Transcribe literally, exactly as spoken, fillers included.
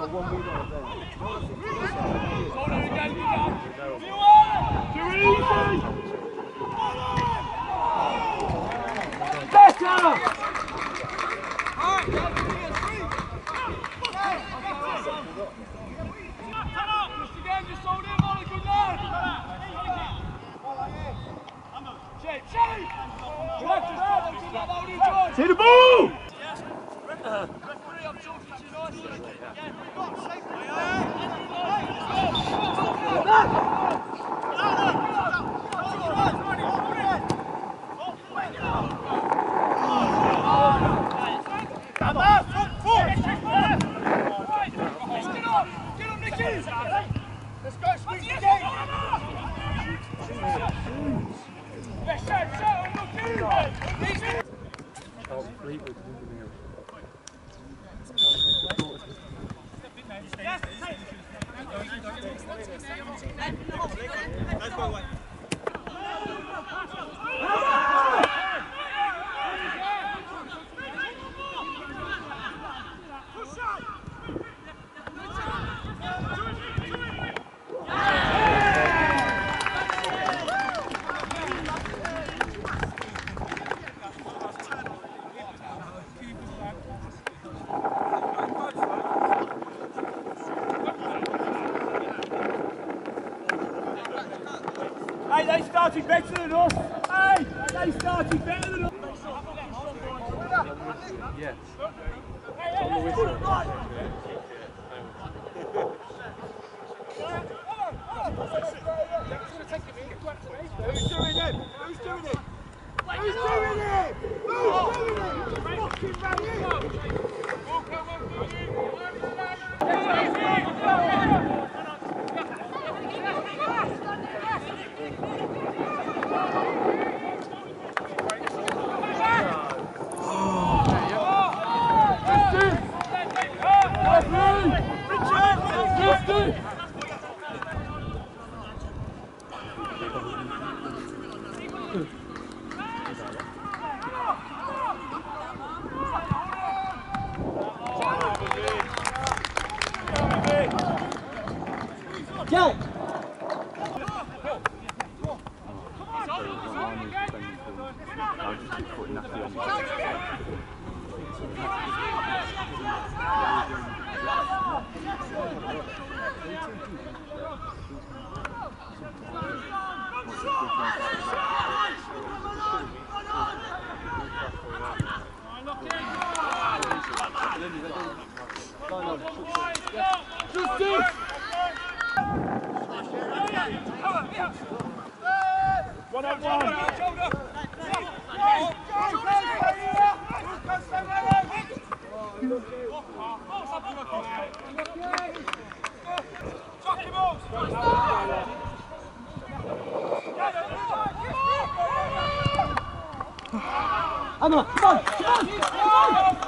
See the ball! Let's go, squeeze the game! Hey, they started better than us. Hey, they started better than us. Yes. Hey, hey, hey, hey. Who's doing it? Who's doing it? Who's doing it? Who's doing it? Fucking man in! Go! One on one. Come on, come on, come on, come on!